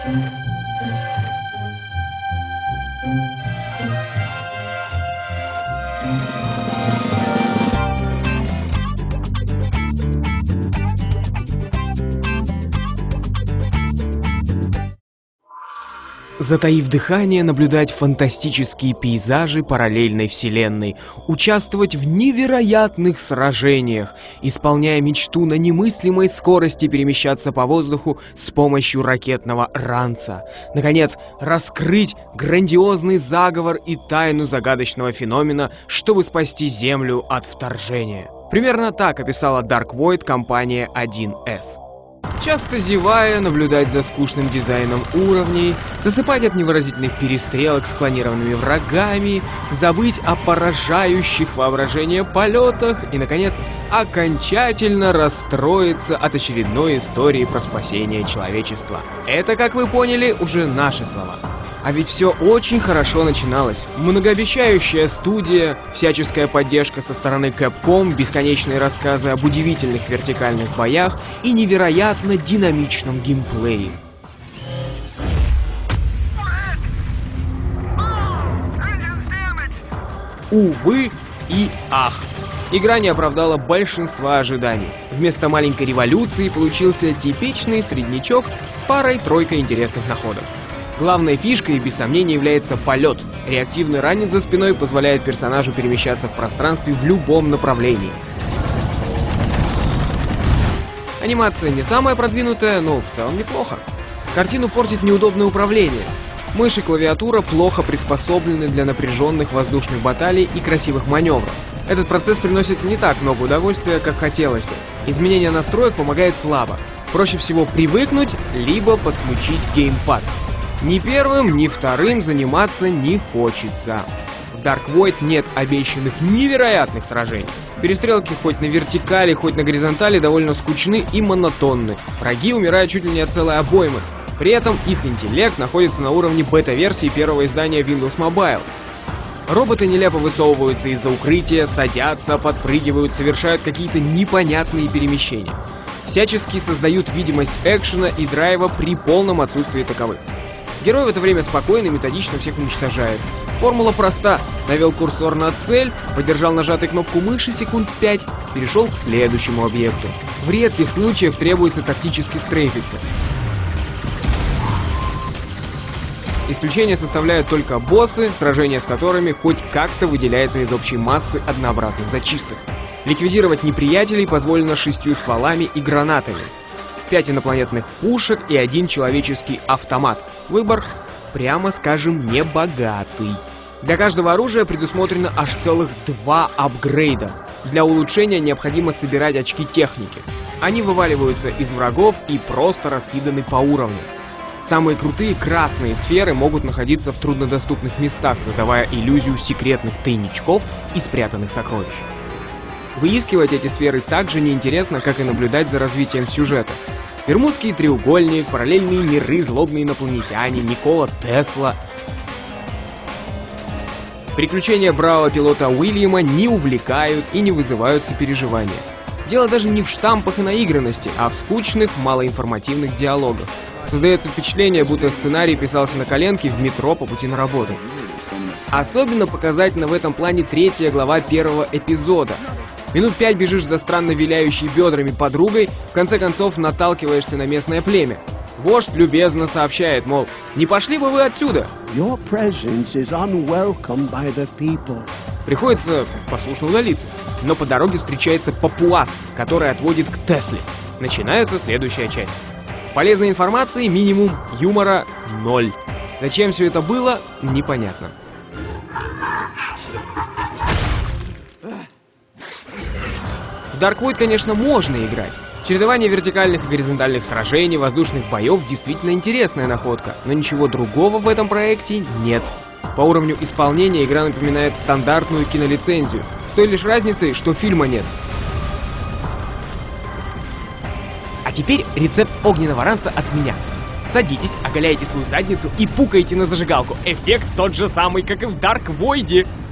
Затаив дыхание, наблюдать фантастические пейзажи параллельной вселенной, участвовать в невероятных сражениях, исполняя мечту на немыслимой скорости перемещаться по воздуху с помощью ракетного ранца. Наконец, раскрыть грандиозный заговор и тайну загадочного феномена, чтобы спасти Землю от вторжения. Примерно так описала Dark Void компания 1С. Часто зевая, наблюдать за скучным дизайном уровней, засыпать от невыразительных перестрелок с клонированными врагами, забыть о поражающих воображение полетах и, наконец, окончательно расстроиться от очередной истории про спасение человечества. Это, как вы поняли, уже наши слова. А ведь все очень хорошо начиналось. Многообещающая студия, всяческая поддержка со стороны Capcom, бесконечные рассказы об удивительных вертикальных боях и невероятно динамичном геймплее. Увы и ах. Игра не оправдала большинства ожиданий. Вместо маленькой революции получился типичный среднячок с парой-тройкой интересных находок. Главной фишкой, без сомнения, является полет. Реактивный ранец за спиной позволяет персонажу перемещаться в пространстве в любом направлении. Анимация не самая продвинутая, но в целом неплохо. Картину портит неудобное управление. Мышь и клавиатура плохо приспособлены для напряженных воздушных баталий и красивых маневров. Этот процесс приносит не так много удовольствия, как хотелось бы. Изменение настроек помогает слабо. Проще всего привыкнуть, либо подключить геймпад. Ни первым, ни вторым заниматься не хочется. В Dark Void нет обещанных невероятных сражений. Перестрелки хоть на вертикали, хоть на горизонтали довольно скучны и монотонны. Враги умирают чуть ли не от целой обоймы. При этом их интеллект находится на уровне бета-версии первого издания Windows Mobile. Роботы нелепо высовываются из-за укрытия, садятся, подпрыгивают, совершают какие-то непонятные перемещения. Всячески создают видимость экшена и драйва при полном отсутствии таковых. Герой в это время спокойно и методично всех уничтожает. Формула проста. Навел курсор на цель, подержал нажатой кнопку мыши секунд 5, перешел к следующему объекту. В редких случаях требуется тактически стрейфиться. Исключение составляют только боссы, сражение с которыми хоть как-то выделяется из общей массы однообразных зачисток. Ликвидировать неприятелей позволено 6 стволами и гранатами. 5 инопланетных пушек и 1 человеческий автомат. Выбор, прямо скажем, небогатый. Для каждого оружия предусмотрено аж целых 2 апгрейда. Для улучшения необходимо собирать очки техники. Они вываливаются из врагов и просто раскиданы по уровню. Самые крутые красные сферы могут находиться в труднодоступных местах, создавая иллюзию секретных тайничков и спрятанных сокровищ. Выискивать эти сферы так же неинтересно, как и наблюдать за развитием сюжета. Бермудский треугольник, параллельные миры, злобные инопланетяне, Никола Тесла. Приключения бравого пилота Уильяма не увлекают и не вызывают сопереживания. Дело даже не в штампах и наигранности, а в скучных, малоинформативных диалогах. Создается впечатление, будто сценарий писался на коленке в метро по пути на работу. Особенно показательна в этом плане 3-я глава 1-го эпизода. Минут 5 бежишь за странно виляющей бедрами подругой, в конце концов наталкиваешься на местное племя. Вождь любезно сообщает, мол, не пошли бы вы отсюда? Приходится послушно удалиться, но по дороге встречается папуас, который отводит к Тесле. Начинается следующая часть. Полезной информации минимум, юмора 0. Зачем все это было, непонятно. В Dark Void, конечно, можно играть. Чередование вертикальных и горизонтальных сражений, воздушных боев действительно интересная находка, но ничего другого в этом проекте нет. По уровню исполнения игра напоминает стандартную кинолицензию, с той лишь разницей, что фильма нет. А теперь рецепт огненного ранца от меня. Садитесь, оголяйте свою задницу и пукаете на зажигалку. Эффект тот же самый, как и в Dark Void.